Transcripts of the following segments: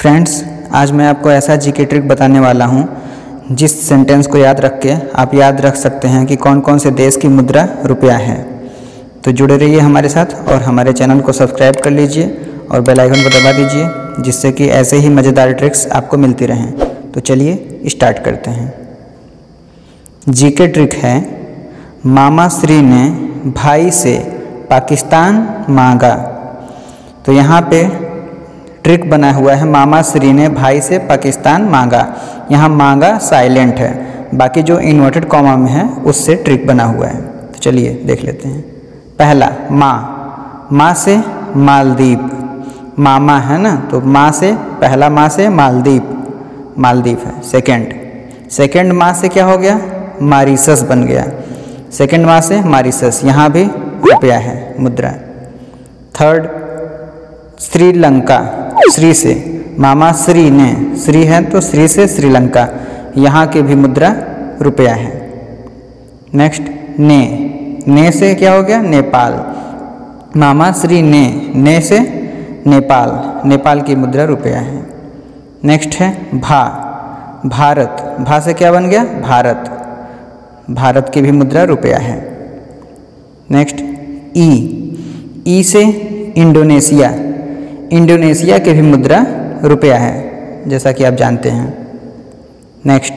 Friends, आज मैं आपको ऐसा जीके ट्रिक बताने वाला हूँ जिस सेंटेंस को याद रख के आप याद रख सकते हैं कि कौन कौन से देश की मुद्रा रुपया है। तो जुड़े रहिए हमारे साथ और हमारे चैनल को सब्सक्राइब कर लीजिए और बेल आइकन को दबा दीजिए, जिससे कि ऐसे ही मज़ेदार ट्रिक्स आपको मिलती रहें। तो चलिए स्टार्ट करते हैं। जीके ट्रिक है, मामा श्री ने भाई से पाकिस्तान मांगा। तो यहाँ पे ट्रिक बना हुआ है, मामा श्री ने भाई से पाकिस्तान मांगा। यहाँ मांगा साइलेंट है, बाकी जो इन्वर्टेड कॉमा में है उससे ट्रिक बना हुआ है। तो चलिए देख लेते हैं। पहला माँ से मालदीव, मामा है ना, तो माँ से पहला माँ से मालदीव है। सेकंड माँ से क्या हो गया, मॉरिशस बन गया। सेकंड माँ से मॉरिशस, यहाँ भी रुपया है मुद्रा। थर्ड श्रीलंका, श्री से मामा श्री ने, श्री है तो श्री से श्रीलंका, यहाँ की भी मुद्रा रुपया है। नेक्स्ट ने से क्या हो गया, नेपाल, मामा श्री ने से नेपाल, नेपाल की मुद्रा रुपया है। नेक्स्ट है भारत, भा से क्या बन गया, भारत, भारत की भी मुद्रा रुपया है। नेक्स्ट ई से इंडोनेशिया, इंडोनेशिया की भी मुद्रा रुपया है, जैसा कि आप जानते हैं। नेक्स्ट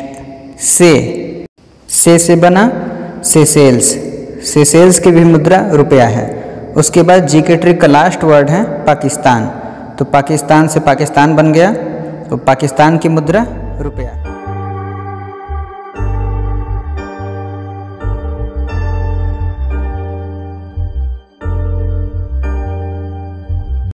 से बना सेशेल्स, सेशेल्स की भी मुद्रा रुपया है। उसके बाद जीके ट्रिक का लास्ट वर्ड है पाकिस्तान, तो पाकिस्तान से पाकिस्तान बन गया, तो पाकिस्तान की मुद्रा रुपया।